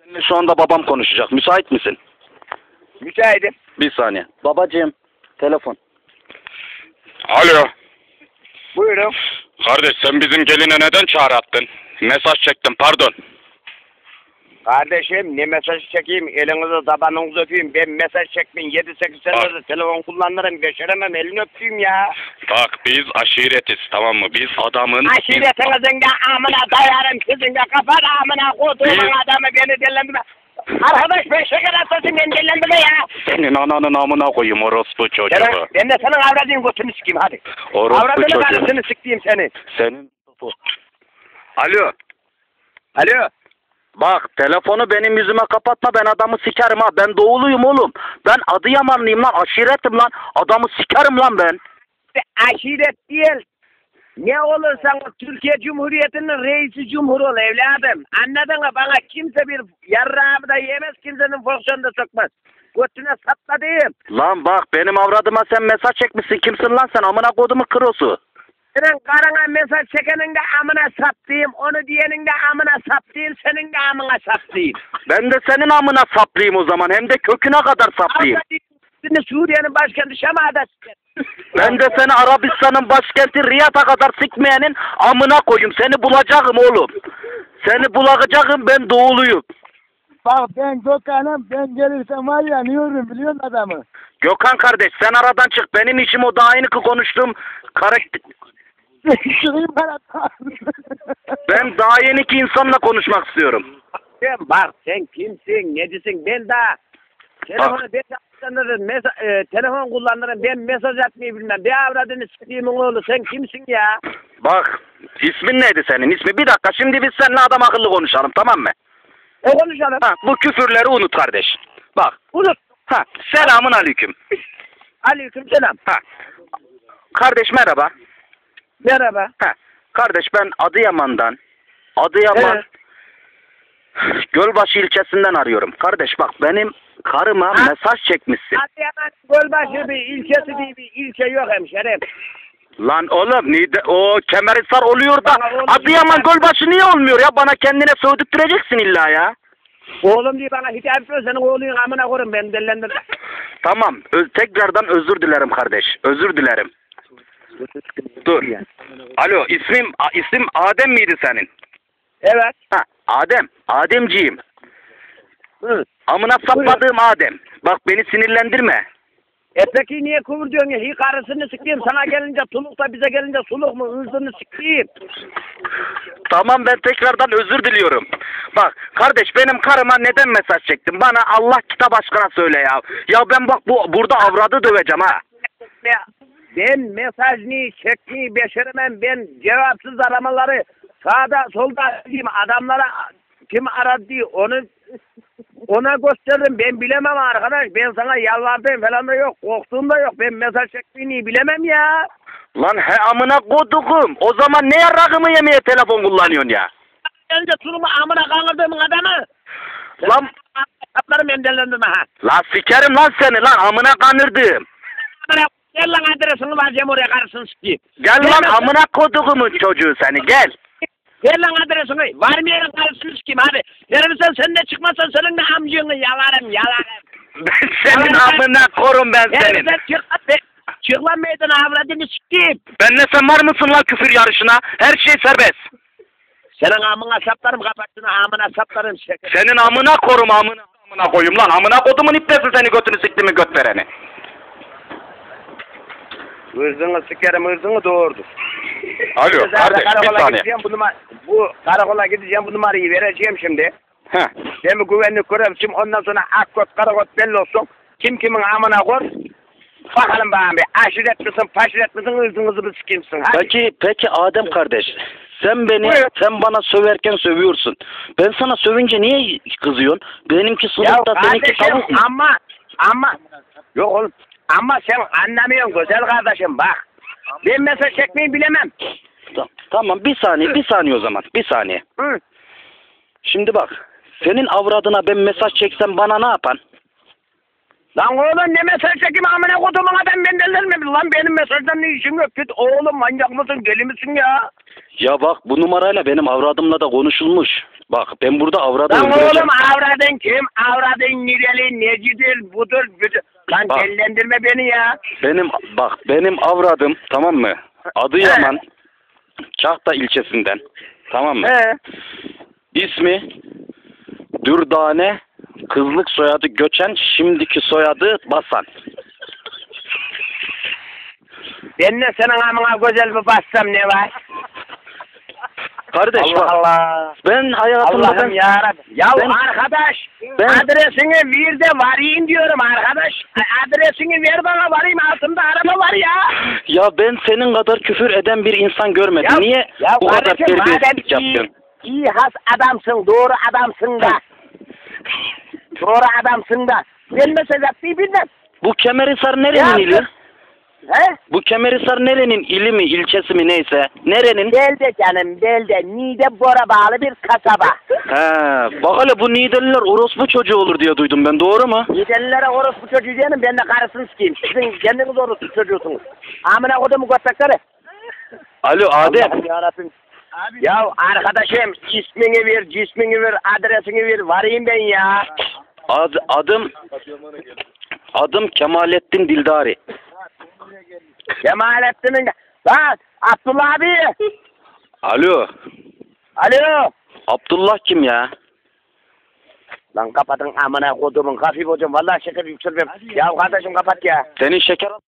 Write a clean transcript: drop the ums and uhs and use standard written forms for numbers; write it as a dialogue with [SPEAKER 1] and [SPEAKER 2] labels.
[SPEAKER 1] Seninle şu anda babam konuşacak. Müsait misin?
[SPEAKER 2] Müsaitim.
[SPEAKER 1] Bir saniye. Babacığım, telefon.
[SPEAKER 3] Alo.
[SPEAKER 2] Buyurun.
[SPEAKER 3] Kardeş sen bizim geline neden çağrı attın? Mesaj çektim pardon.
[SPEAKER 2] Kardeşim ne mesaj çekeyim? Elinizi tabanınızı öpeyim. Ben mesaj çekmeyin. 7-8 senedir telefon kullanırım. Beşeremem. Elini öpeyim ya.
[SPEAKER 3] Bak biz aşiretiz tamam mı? Biz adamın...
[SPEAKER 2] Aşiretinizin de amına dayarım. Sizin de kafana amına koduğumun adamı beni dillendirme. Arkadaş ben şeker hastası beni dillendirme ya.
[SPEAKER 3] Senin ananın amına koyayım orospu çocuğu.
[SPEAKER 2] Ben de senin avradın götünü sikeyim hadi.
[SPEAKER 3] Orospu
[SPEAKER 2] Avradını
[SPEAKER 3] çocuğu.
[SPEAKER 2] karısını sikeyim seni.
[SPEAKER 3] Senin...
[SPEAKER 1] Alo.
[SPEAKER 2] Alo.
[SPEAKER 1] Bak telefonu benim yüzüme kapatma, ben adamı sikerim ha. Ben doğuluyum oğlum. Ben Adıyamanlıyım lan, aşiretim lan. Adamı sikerim lan ben.
[SPEAKER 2] Aşiret değil. Ne olursan Türkiye Cumhuriyeti'nin reisi cumhur ol evladım. Anladın mı? Bana kimse bir yarrağımı da yemez, kimsenin fonksiyonunu da sokmaz. Götüne sapla diyeyim.
[SPEAKER 1] Lan bak benim avradıma sen mesaj çekmişsin. Kimsin lan sen? Amına kodumu krosu.
[SPEAKER 2] Senin karına mesaj çekenin de amına saplayayım, onu diyenin de amına saplayayım, senin de amına saplayayım.
[SPEAKER 1] Ben de senin amına saplayayım o zaman. Hem de köküne kadar saplayayım.
[SPEAKER 2] Suriye'nin başkenti Şam'da
[SPEAKER 1] Ben de seni Arabistan'ın başkenti Riyad'a kadar sikmeyenin amına koyayım. Seni bulacağım oğlum. Seni bulacağım, ben doğuluyum.
[SPEAKER 4] Bak ben Gökhan'ım, ben gelirsem var ya yanıyorum biliyor musun adamı?
[SPEAKER 1] Gökhan kardeş sen aradan çık. Benim işim o, daha yeni konuştuğum karakter.
[SPEAKER 4] Çıkayım bana.
[SPEAKER 1] Ben daha yeni ki insanla konuşmak istiyorum.
[SPEAKER 2] Bak sen kimsin, necisin, ben daha telefonu telefon kullanırım, ben mesaj atmayı bilmem. Bir avradını siktiğimin oğlu, sen kimsin ya?
[SPEAKER 1] Bak ismin neydi senin ismi? Bir dakika şimdi biz seninle adam akıllı konuşalım tamam mı?
[SPEAKER 2] Konuşalım.
[SPEAKER 1] Ha, bu küfürleri unut kardeş. Bak.
[SPEAKER 2] Unut.
[SPEAKER 1] Ha, selamun aleyküm.
[SPEAKER 2] Aleyküm selam.
[SPEAKER 1] Ha. Kardeş merhaba.
[SPEAKER 2] Merhaba.
[SPEAKER 1] Ha. Kardeş ben Adıyaman
[SPEAKER 2] Evet.
[SPEAKER 1] Gölbaşı ilçesinden arıyorum. Kardeş bak benim karıma mesaj çekmişsin.
[SPEAKER 2] Adıyaman Gölbaşı bir ilçesi değil, bir ilçe yok hemşerim.
[SPEAKER 1] Lan oğlum o Kemerhisar oluyor da
[SPEAKER 2] Bana oğlum
[SPEAKER 1] Adıyaman Gölbaşı niye olmuyor ya? Bana kendine sövdürteceksin illa ya.
[SPEAKER 2] Oğlum diye bana hitap etmiyor, senin oğlun amına koyun, beni dellendirme.
[SPEAKER 1] Tamam tekrardan özür dilerim kardeş. Özür dilerim. Dur. Alo isim Adem miydi senin?
[SPEAKER 2] Evet.
[SPEAKER 1] Ha Ademciğim.
[SPEAKER 2] Hı.
[SPEAKER 1] Amına sapladığım Adem. Bak beni sinirlendirme.
[SPEAKER 2] Peki niye kıvır diyorsun ya? Karısını sikeyim, sana gelince tuluk da bize gelince suluk mu? Hırzını sikeyim.
[SPEAKER 1] Tamam ben tekrardan özür diliyorum. Bak kardeş benim karıma neden mesaj çektin? Bana Allah kitap aşkına söyle ya. Ya ben bak burada avradı döveceğim ha.
[SPEAKER 2] Ben mesajını çekmeyi beceremem. Ben cevapsız aramaları sağda solda diyeyim, adamlara kim aradı diye ona gösteririm. Ben bilemem arkadaş. Ben sana yalvardığım falan da yok. Korktuğum da yok. Ben mesaj çekmeyi bilemem ya.
[SPEAKER 1] Lan he amına kodukum. O zaman ne yarrağımı yemeye telefon kullanıyorsun ya?
[SPEAKER 2] Önce sunumu amına kandırdığımın adamı.
[SPEAKER 1] Lan.
[SPEAKER 2] Kaplarım endellendirme ha.
[SPEAKER 1] Lan sikerim lan seni lan amına kanırdım.
[SPEAKER 2] Gel lan adresini vereceğim oraya, karısını sikeyim.
[SPEAKER 1] Gel lan amına kodukumun çocuğu seni gel.
[SPEAKER 2] Gel lan adresini. Varmayan karısını sikeyim hadi. Yerimizden sen de çıkmazsan senin de amcığını yalarım.
[SPEAKER 1] Ben senin amına korum ben senin.
[SPEAKER 2] Çık lan meydana, avradını sikeyim.
[SPEAKER 1] Benle sen var mısın lan küfür yarışına? Her şey serbest.
[SPEAKER 2] Senin amına saplarım, kapattın amına saplarım.
[SPEAKER 1] Senin amına korum amına koyayım lan. Amına kodumun iplesin seni, götünü siktimin göt vereni.
[SPEAKER 2] Hırzını sikerim, hırzını doğurdu.
[SPEAKER 3] Alo kardeş bir saniye.
[SPEAKER 2] Bu karakola gideceğim, bu numarayı vereceğim şimdi.
[SPEAKER 3] Heh.
[SPEAKER 2] Demi güvenlik görevliyim, ondan sonra akkot karakot belli olsun. Kim kimin amına koy. Bakalım bana bir aşiret misin, paşiret misin, hırzınızı bir sikimsin.
[SPEAKER 1] Peki Adem kardeş. Sen bana söverken sövüyorsun. Ben sana sövünce niye kızıyorsun? Benimki sınıfta, seninki tavuk mu?
[SPEAKER 2] Ama yok oğlum. Ama sen anlamıyorsun güzel kardeşim bak. Ben mesaj çekmeyi bilemem.
[SPEAKER 1] Tamam bir saniye o zaman. Bir saniye.
[SPEAKER 2] Hı.
[SPEAKER 1] Şimdi bak. Senin avradına ben mesaj çeksem bana ne yapan?
[SPEAKER 2] Lan oğlum ne mesaj çekeyim amına kodumun adam, ben delirmem lan, benim mesajdan ne işim yok. Git oğlum, manyak mısın, deli misin ya?
[SPEAKER 1] Ya bak bu numarayla benim avradımla da konuşulmuş. Bak ben burada avradı
[SPEAKER 2] Lan
[SPEAKER 1] öldüreceğim.
[SPEAKER 2] oğlum avradı avradın nireli, necidir, budur, budur. Lan
[SPEAKER 1] Bak.
[SPEAKER 2] dellendirme beni ya.
[SPEAKER 1] Benim avradım, tamam mı? Adıyaman Kahta ilçesinden, tamam mı?
[SPEAKER 2] He.
[SPEAKER 1] İsmi Dürdane, kızlık soyadı Göçen, şimdiki soyadı Basan.
[SPEAKER 2] Ben de senin amına güzel bir bassam ne var?
[SPEAKER 1] Kardeş
[SPEAKER 2] Allah
[SPEAKER 1] bak,
[SPEAKER 2] Allah.
[SPEAKER 1] ben hayatımda
[SPEAKER 2] Allah'ım yarabbim. Ya
[SPEAKER 1] ben-
[SPEAKER 2] arkadaş,
[SPEAKER 1] ben-
[SPEAKER 2] adresini ver de varayım diyorum arkadaş. Adresini ver bana varayım, altımda araba var ya.
[SPEAKER 1] ya ben senin kadar küfür eden bir insan görmedim. Niye bu kadar
[SPEAKER 2] kardeşim,
[SPEAKER 1] terbiyesizlik
[SPEAKER 2] madem
[SPEAKER 1] yaptın?
[SPEAKER 2] iyi has adamsın, doğru adamsın da. Doğru adamsın da. Ben mesaj atmayı bilmem.
[SPEAKER 1] Bu Kemerhisar nerenin
[SPEAKER 2] Ya,
[SPEAKER 1] ili?
[SPEAKER 2] He?
[SPEAKER 1] Bu Kemerhisar nerenin ili mi, ilçesi mi neyse? Nerenin?
[SPEAKER 2] Belde canım, Belde. Niğde Bora bağlı bir kasaba.
[SPEAKER 1] He, bak hele bu Niğdeliler orospu çocuğu olur diye duydum ben, doğru mu?
[SPEAKER 2] Niğdelilere orospu çocuğu diyelim, ben de karısını sikeyim. Sizin kendiniz orospu çocuğusunuz. Amına kodumu göttekleri.
[SPEAKER 1] Alo Adem.
[SPEAKER 2] Allah'ım yarabbim. Ya arkadaşım, ismini ver, cismini ver, adresini ver, varayım ben ya.
[SPEAKER 1] Adım Kemalettin Dildari.
[SPEAKER 2] Cemalettin'in... Lan Abdullah abi.
[SPEAKER 1] Alo.
[SPEAKER 2] Alo.
[SPEAKER 1] Abdullah kim ya?
[SPEAKER 2] Lan kapatın amına kodumun, hafif hocam. Vallahi şeker yükselmem. Ya kardeşim kapat ya.
[SPEAKER 1] Senin şeker